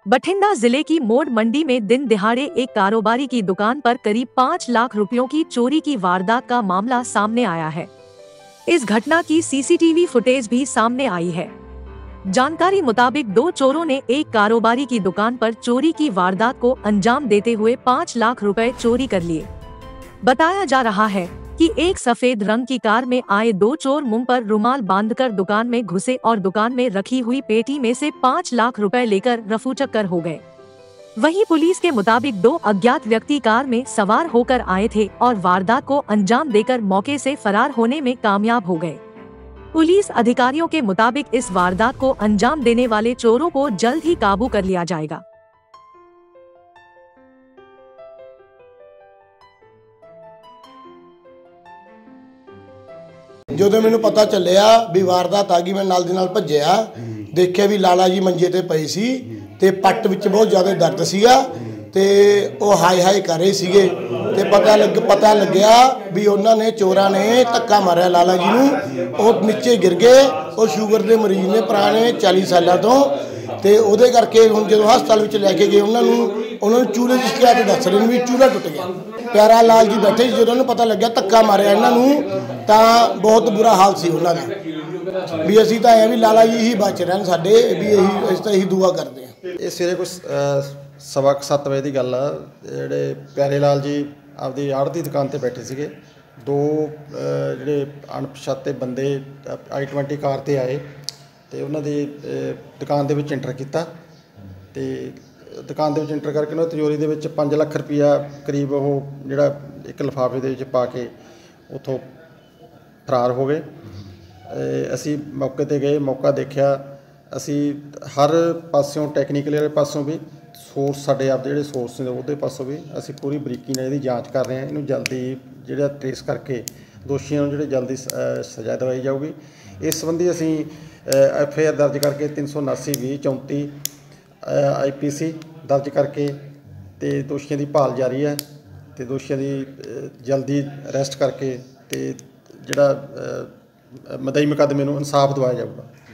बठिंडा जिले की मोड़ मंडी में दिन दिहाड़े एक कारोबारी की दुकान पर करीब 5 लाख रुपयों की चोरी की वारदात का मामला सामने आया है। इस घटना की सीसीटीवी फुटेज भी सामने आई है। जानकारी मुताबिक दो चोरों ने एक कारोबारी की दुकान पर चोरी की वारदात को अंजाम देते हुए 5 लाख रुपए चोरी कर लिए। बताया जा रहा है कि एक सफेद रंग की कार में आए दो चोर मुंह पर रुमाल बांधकर दुकान में घुसे और दुकान में रखी हुई पेटी में से 5 लाख रुपए लेकर रफूचक्कर हो गए। वहीं पुलिस के मुताबिक दो अज्ञात व्यक्ति कार में सवार होकर आए थे और वारदात को अंजाम देकर मौके से फरार होने में कामयाब हो गए। पुलिस अधिकारियों के मुताबिक इस वारदात को अंजाम देने वाले चोरों को जल्द ही काबू कर लिया जाएगा। ਜਦੋਂ ਮੈਨੂੰ ਪਤਾ ਚੱਲਿਆ ਵੀ ਵਾਰਦਾਤ ਆ ਗਈ ਮੈਂ ਨਾਲ ਦੀ ਨਾਲ ਭੱਜਿਆ, ਦੇਖਿਆ ਵੀ ਲਾਲਾ ਜੀ ਮੰਜੇ ਤੇ ਪਏ ਸੀ ਤੇ ਪੱਟ ਵਿੱਚ ਬਹੁਤ ਜ਼ਿਆਦਾ ਦਰਦ ਸੀਗਾ ਤੇ ਉਹ ਹਾਈ ਹਾਈ ਕਰ ਰਹੇ ਸੀਗੇ ਤੇ ਪਤਾ ਲੱਗਿਆ ਵੀ ਉਹਨਾਂ ਨੇ ਚੋਰਾਂ ਨੇ ਧੱਕਾ ਮਾਰਿਆ ਲਾਲਾ ਜੀ ਨੂੰ, ਉਹ ਨੀਚੇ ਗਿਰ ਗਏ। ਉਹ ਸ਼ੂਗਰ ਦੇ ਮਰੀਜ਼ ਨੇ ਪੁਰਾਣੇ 40 ਸਾਲਾਂ ਤੋਂ ਤੇ ਉਹਦੇ ਕਰਕੇ ਹੁਣ ਜਦੋਂ ਹਸਪਤਾਲ ਵਿੱਚ ਲੈ ਕੇ ਗਏ ਉਹਨਾਂ ਨੂੰ ਚੂਲੇ ਦੀ ਸ਼ਿਕਾਇਤ ਦੱਸ ਰਹੇ ਨੇ ਵੀ ਚੂਲਾ ਟੁੱਟ ਗਿਆ। ਪਿਆਰਾ ਲਾਲ ਜੀ ਬੈਠੇ ਜਦੋਂ ਉਹਨੂੰ ਪਤਾ ਲੱਗਿਆ ਧੱਕਾ ਮਾਰਿਆ ਇਹਨਾਂ ਨੂੰ ਤਾਂ ਬਹੁਤ ਬੁਰਾ ਹਾਲ ਸੀ ਉਹਨਾਂ ਦਾ। ਵੀ ਅਸੀਂ ਤਾਂ ਐਂ ਵੀ ਲਾਲਾ ਜੀ ਹੀ ਬਚ ਰਹਿਣ ਸਾਡੇ ਵੀ ਅਸੀਂ ਤਾਂ ਇਹੀ ਦੁਆ ਕਰਦੇ ਹਾਂ। ਇਹ ਸਵੇਰੇ ਕੁਛ 7:15 ਵਜੇ ਦੀ ਗੱਲ ਆ। ਜਿਹੜੇ ਪਿਆਰੇ ਲਾਲ ਜੀ ਆਪਦੀ ਆੜ੍ਹ ਦੀ ਦੁਕਾਨ ਤੇ ਬੈਠੇ ਸੀਗੇ। ਦੋ ਜਿਹੜੇ ਅਣਪਛਾਤੇ ਬੰਦੇ i20 ਕਾਰ ਤੇ ਆਏ ਤੇ ਉਹਨਾਂ ਦੀ ਦੁਕਾਨ ਦੇ ਵਿੱਚ ਐਂਟਰ ਕੀਤਾ ਤੇ ਦੁਕਾਨ ਦੇ ਵਿੱਚ ਐਂਟਰ ਕਰਕੇ ਉਹਨਾਂ ਤਿਜੋਰੀ ਦੇ ਵਿੱਚ 5 ਲੱਖ ਰੁਪਈਆ ਕਰੀਬ ਉਹ ਜਿਹੜਾ ਇੱਕ ਲਿਫਾਫੇ ਦੇ ਵਿੱਚ ਪਾ ਕੇ ਉੱਥੋਂ ਫਰਾਰ ਹੋ ਗਏ। ਅਸੀਂ ਮੌਕੇ ਤੇ ਗਏ, ਮੌਕਾ ਦੇਖਿਆ। ਅਸੀਂ ਹਰ ਪਾਸਿਓਂ ਟੈਕਨੀਕਲ ਵਾਲੇ ਪਾਸੋਂ ਵੀ ਸੋਰਸ ਸਾਡੇ ਆਪਦੇ ਜਿਹੜੇ ਸੋਰਸ ਨੇ ਉਹਦੇ ਪਾਸੋਂ ਵੀ ਅਸੀਂ ਪੂਰੀ ਬਰੀਕੀ ਨਾਲ ਇਹਦੀ ਜਾਂਚ ਕਰ ਰਹੇ ਹਾਂ। ਇਹਨੂੰ ਜਲਦੀ ਜਿਹੜਾ ਟ੍ਰੇਸ ਕਰਕੇ ਦੋਸ਼ੀਆਂ ਨੂੰ ਜਿਹੜੇ ਜਲਦੀ ਸਜ਼ਾ ਦਿਵਾਈ ਜਾਊਗੀ। ਇਸ ਸੰਬੰਧੀ ਅਸੀਂ FIR ਦਰਜ ਕਰਕੇ 379/20/34 IPC ਦਰਜ ਕਰਕੇ ਤੇ ਦੋਸ਼ੀਆਂ ਦੀ ਭਾਲ ਜਾਰੀ ਹੈ ਤੇ ਦੋਸ਼ੀਆਂ ਦੀ ਜਲਦੀ ਅਰੈਸਟ ਕਰਕੇ ਤੇ ਜਿਹੜਾ ਮਦਈ ਮੁਕੱਦਮੇ ਨੂੰ ਇਨਸਾਫ ਦਿਵਾਇਆ ਜਾਊਗਾ।